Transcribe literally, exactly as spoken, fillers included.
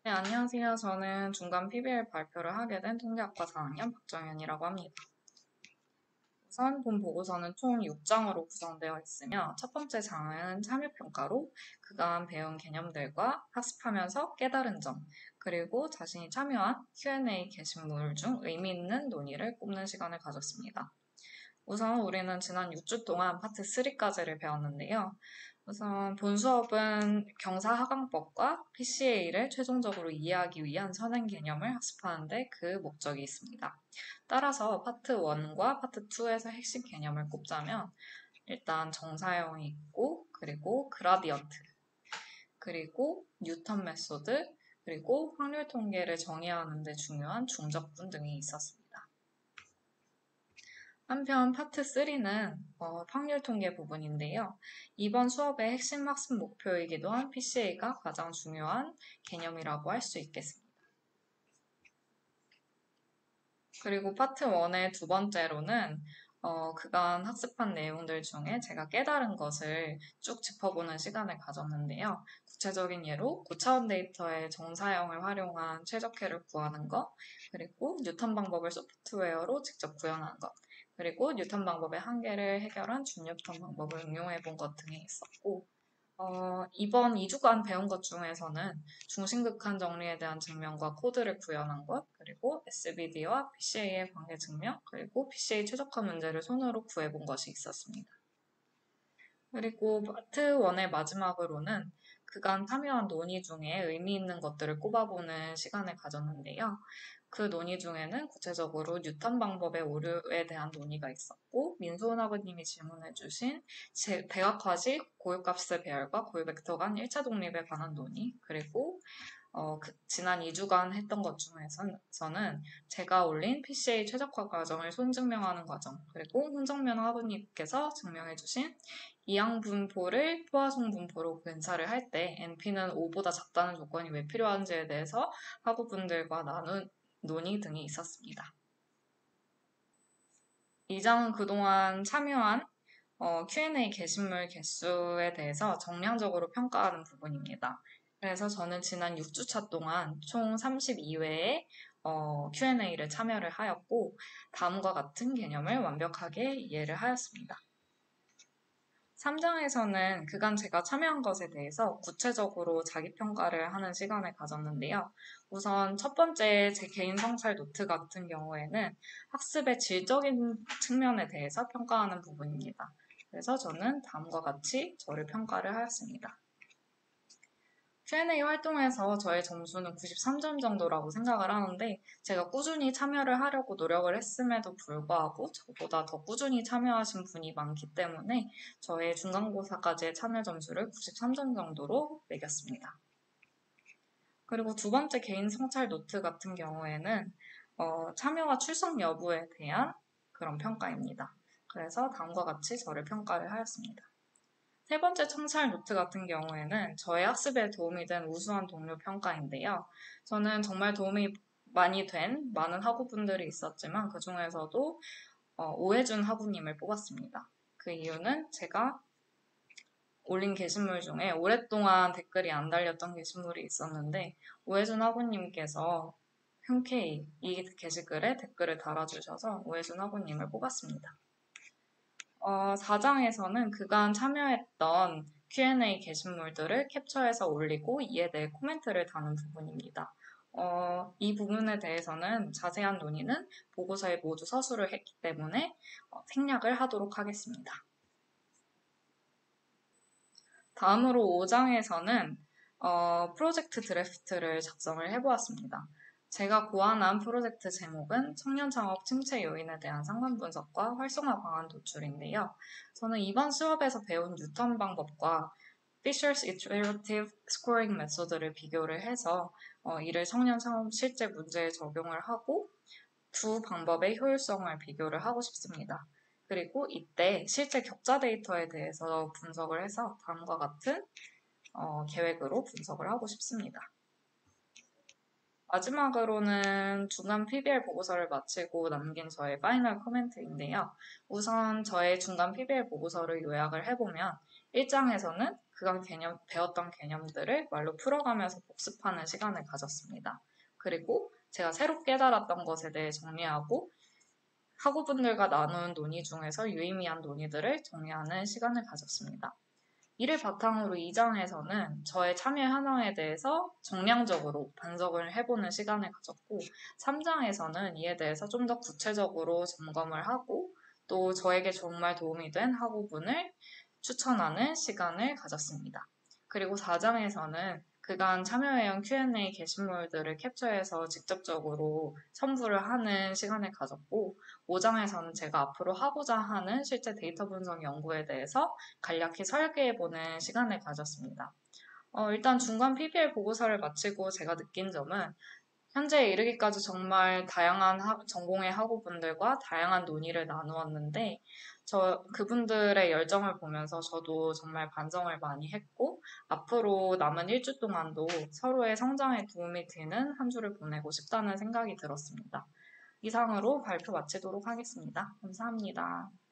네, 안녕하세요. 저는 중간 피비엘 발표를 하게 된 통계학과 사 학년 박정현이라고 합니다. 우선 본 보고서는 총 육 장으로 구성되어 있으며 첫 번째 장은 참여평가로 그간 배운 개념들과 학습하면서 깨달은 점, 그리고 자신이 참여한 큐 앤 에이 게시물 중 의미 있는 논의를 꼽는 시간을 가졌습니다. 우선 우리는 지난 육 주 동안 파트 삼까지를 배웠는데요. 우선 본 수업은 경사하강법과 피 씨 에이를 최종적으로 이해하기 위한 선행 개념을 학습하는데 그 목적이 있습니다. 따라서 파트 일과 파트 이에서 핵심 개념을 꼽자면 일단 정사형이 있고 그리고 그라디언트 그리고 뉴턴 메소드 그리고 확률 통계를 정의하는 데 중요한 중적분 등이 있었습니다. 한편 파트 삼는 어, 확률 통계 부분인데요. 이번 수업의 핵심 학습 목표이기도 한 피 씨 에이가 가장 중요한 개념이라고 할 수 있겠습니다. 그리고 파트 일의 두 번째로는 어, 그간 학습한 내용들 중에 제가 깨달은 것을 쭉 짚어보는 시간을 가졌는데요. 구체적인 예로 고차원 데이터의 정사형을 활용한 최적회를 구하는 것, 그리고 뉴턴 방법을 소프트웨어로 직접 구현한 것, 그리고 뉴턴 방법의 한계를 해결한 준뉴턴 방법을 응용해 본 것 등이 있었고, 어, 이번 이 주간 배운 것 중에서는 중심극한 정리에 대한 증명과 코드를 구현한 것, 그리고 에스 비 디와 피 씨 에이의 관계 증명, 그리고 피 씨 에이 최적화 문제를 손으로 구해본 것이 있었습니다. 그리고 파트 일의 마지막으로는 그간 참여한 논의 중에 의미 있는 것들을 꼽아보는 시간을 가졌는데요. 그 논의 중에는 구체적으로 뉴턴 방법의 오류에 대한 논의가 있었고, 민소은 학우님이 질문해주신 대각화식 고유값의 배열과 고유벡터 간 일 차 독립에 관한 논의, 그리고 어, 그 지난 이 주간 했던 것 중에서는 제가 올린 피 씨 에이 최적화 과정을 손증명하는 과정, 그리고 훈정면 학우님께서 증명해주신 이항 분포를 포화송 분포로 근사를 할 때 엔피는 오보다 작다는 조건이 왜 필요한지에 대해서 학우분들과 나눈 논의 등이 있었습니다. 이 장은 그동안 참여한 어, 큐 앤 에이 게시물 개수에 대해서 정량적으로 평가하는 부분입니다. 그래서 저는 지난 육 주차 동안 총 삼십이 회의 어, 큐 앤 에이를 참여를 하였고 다음과 같은 개념을 완벽하게 이해를 하였습니다. 삼 장에서는 그간 제가 참여한 것에 대해서 구체적으로 자기평가를 하는 시간을 가졌는데요. 우선 첫 번째 제 개인 성찰 노트 같은 경우에는 학습의 질적인 측면에 대해서 평가하는 부분입니다. 그래서 저는 다음과 같이 저를 평가를 하였습니다. 큐 앤 에이 활동에서 저의 점수는 구십삼 점 정도라고 생각을 하는데 제가 꾸준히 참여를 하려고 노력을 했음에도 불구하고 저보다 더 꾸준히 참여하신 분이 많기 때문에 저의 중간고사까지의 참여 점수를 구십삼 점 정도로 매겼습니다. 그리고 두 번째 개인 성찰 노트 같은 경우에는 어, 참여와 출석 여부에 대한 그런 평가입니다. 그래서 다음과 같이 저를 평가를 하였습니다. 세 번째 청찰 노트 같은 경우에는 저의 학습에 도움이 된 우수한 동료 평가인데요. 저는 정말 도움이 많이 된 많은 학우분들이 있었지만 그 중에서도 어, 오해준 학우님을 뽑았습니다. 그 이유는 제가 올린 게시물 중에 오랫동안 댓글이 안 달렸던 게시물이 있었는데 오해준 학우님께서 흔쾌히 이 게시글에 댓글을 달아주셔서 오해준 학우님을 뽑았습니다. 어, 사 장에서는 그간 참여했던 큐 앤 에이 게시물들을 캡처해서 올리고 이에 대해 코멘트를 다는 부분입니다. 어, 이 부분에 대해서는 자세한 논의는 보고서에 모두 서술을 했기 때문에 어, 생략을 하도록 하겠습니다. 다음으로 오 장에서는 어, 프로젝트 드래프트를 작성을 해보았습니다. 제가 고안한 프로젝트 제목은 청년 창업 침체 요인에 대한 상관 분석과 활성화 방안 도출인데요. 저는 이번 수업에서 배운 뉴턴 방법과 Fisher's Iterative Scoring 메소드를 비교를 해서 어, 이를 청년 창업 실제 문제에 적용을 하고 두 방법의 효율성을 비교를 하고 싶습니다. 그리고 이때 실제 격자 데이터에 대해서 분석을 해서 다음과 같은 어, 계획으로 분석을 하고 싶습니다. 마지막으로는 중간 피 비 엘 보고서를 마치고 남긴 저의 파이널 코멘트인데요. 우선 저의 중간 피 비 엘 보고서를 요약을 해보면 일 장에서는 그간 개념, 배웠던 개념들을 말로 풀어가면서 복습하는 시간을 가졌습니다. 그리고 제가 새로 깨달았던 것에 대해 정리하고 학우분들과 나눈 논의 중에서 유의미한 논의들을 정리하는 시간을 가졌습니다. 이를 바탕으로 이 장에서는 저의 참여 현황에 대해서 정량적으로 분석을 해보는 시간을 가졌고, 삼 장에서는 이에 대해서 좀 더 구체적으로 점검을 하고 또 저에게 정말 도움이 된 학우분을 추천하는 시간을 가졌습니다. 그리고 사 장에서는 그간 참여해온 큐 앤 에이 게시물들을 캡처해서 직접적으로 첨부를 하는 시간을 가졌고, 오 장에서는 제가 앞으로 하고자 하는 실제 데이터 분석 연구에 대해서 간략히 설계해보는 시간을 가졌습니다. 어, 일단 중간 피 비 엘 보고서를 마치고 제가 느낀 점은 현재에 이르기까지 정말 다양한 하, 전공의 학우분들과 다양한 논의를 나누었는데 저 그분들의 열정을 보면서 저도 정말 반성을 많이 했고 앞으로 남은 일 주 동안도 서로의 성장에 도움이 되는 한 주를 보내고 싶다는 생각이 들었습니다. 이상으로 발표 마치도록 하겠습니다. 감사합니다.